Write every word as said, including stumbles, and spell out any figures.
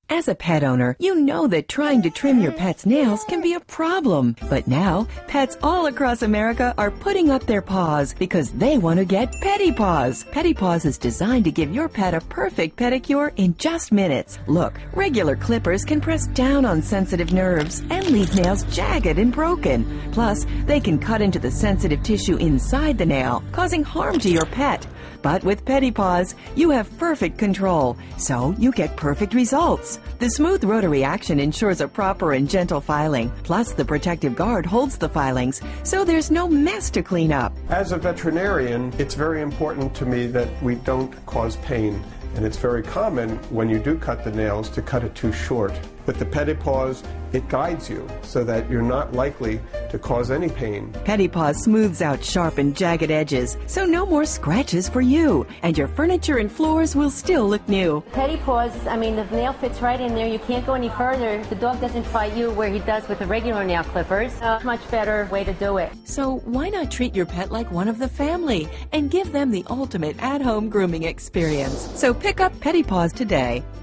As a pet owner, you know that trying to trim your pet's nails can be a problem. But now, pets all across America are putting up their paws because they want to get PediPaws. PediPaws is designed to give your pet a perfect pedicure in just minutes. Look, regular clippers can press down on sensitive nerves and leave nails jagged and broken. Plus, they can cut into the sensitive tissue inside the nail, causing harm to your pet. But with PediPaws, you have perfect control, so you get perfect results. The smooth rotary action ensures a proper and gentle filing. Plus, the protective guard holds the filings, so there's no mess to clean up. As a veterinarian, it's very important to me that we don't cause pain. And it's very common when you do cut the nails to cut it too short. With the PediPaws, it guides you so that you're not likely to cause any pain. PediPaws smooths out sharp and jagged edges, so no more scratches for you, and your furniture and floors will still look new. PediPaws, I mean, the nail fits right in there. You can't go any further. The dog doesn't fight you where he does with the regular nail clippers. A much better way to do it. So why not treat your pet like one of the family and give them the ultimate at-home grooming experience? So pick up PediPaws today.